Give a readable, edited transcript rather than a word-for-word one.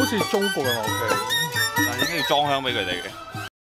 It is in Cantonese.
好似中國嘅樂器， 但係應該要裝香俾佢哋嘅。